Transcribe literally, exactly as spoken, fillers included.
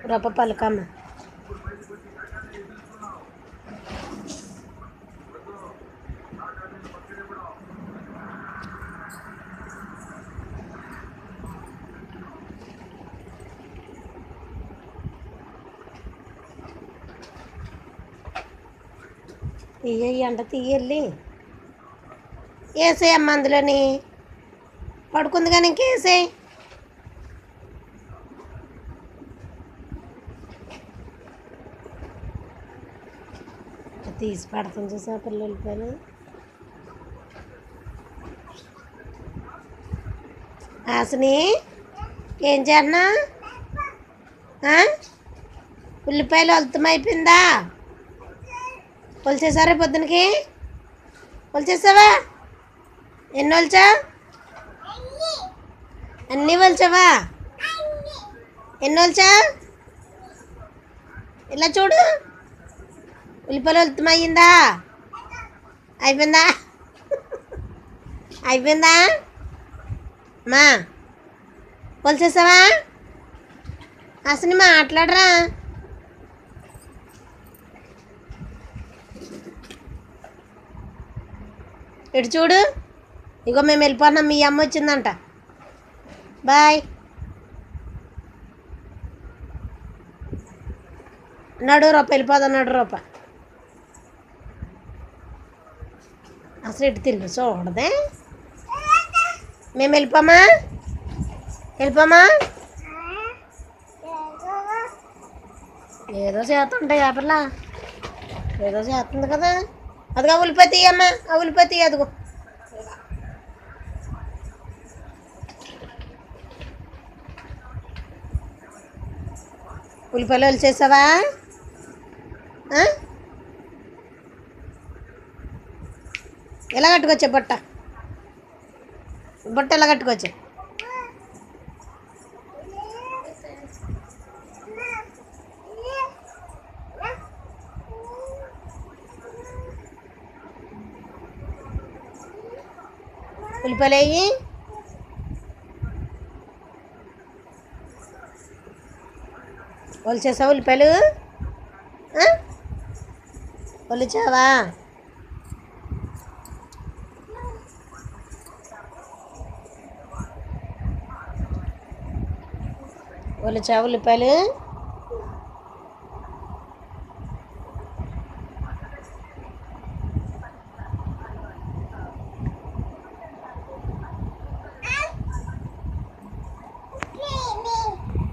రొప్ప పలకమ్మ. తీయ అంట తీయల్లి వేసేయమ్మ అందులోని పడుకుంది కానీ ఇంకేసేయి. తీసి పడతాం చూసా పిల్లలు వెళ్ళిపోయాను. ఆశని ఏం చేస్తున్నా? ఉల్లిపాయలు అల్తమైపోయిందా? కొలిచేసారా పొద్దునకి? కొలిచేసావా? ఎన్ని వలిచా? అన్నీ వలిచావా? ఎన్ని వలిచా? ఇలా చూడు, ఉల్లిపాయలు అల్తమయ్యిందా? అయిపోయిందా? అయిపోయిందా మా? కొలిచేసావా? అసలు మాట్లాడరా. ఇటు చూడు, ఇగో మేము వెళ్ళిపోతున్నాం, మీ అమ్మ వచ్చిందంట. బాయ్. నడు రూప వెళ్ళిపోదాం, నడు రూప. అసలు ఇటు తిరిగి చూడదే. మేము వెళ్ళిపోమా? వెళ్ళిపోమా? ఏదో చేస్తుంటాయి ఆ పిల్ల, ఏదో చేస్తుంది కదా. అదిగా ఉల్లిపాయ తీయమ్మా, ఆ ఉల్లిపాయ తీయ. అదిగో ఉల్లిపాయలు వలిచేసావా? ఎలా కట్టుకొచ్చా బుట్ట? బుట్ట ఎలా కట్టుకొచ్చా? ఉల్లిపాయలు వేయి. వలిచేసావా ఉల్లిపాయలు? వలిచావా? వలిచావా ఉల్లిపాయలు?